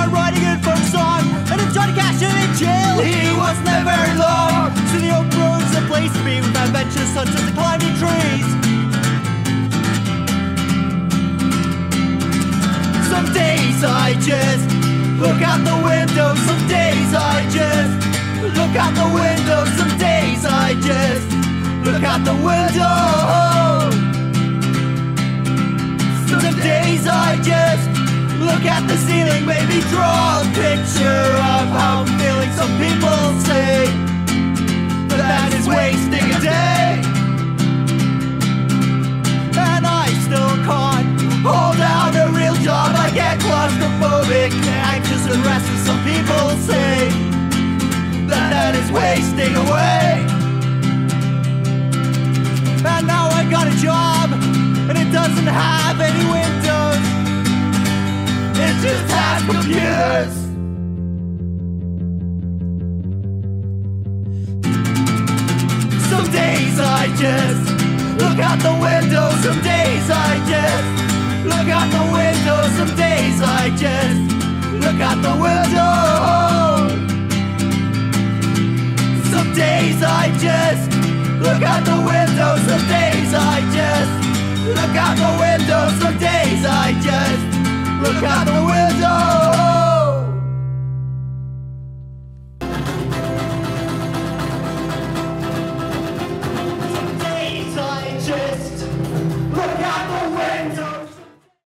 start writing a folk song. And if Johnny Cash in jail, he wasn't there very long. So the oak road's a place to be with adventurous hunters and climbing trees. Some days I just look out the window. Some days I just look out the window. Some days I just look out the window. Some days I just look at the ceiling, maybe draw a picture of how I'm feeling. Some people say that is wasting a day, and I still can't hold down a real job. I get claustrophobic, anxious and restless. Some people say that is wasting away. And now I got a job, and it doesn't have any windows. It just has computers. Some days I just look out the window. Some days I just look out the window. Some days I just look out the window. Some days I just look out the window. Some days I just look out the window. Some days I just look out the window.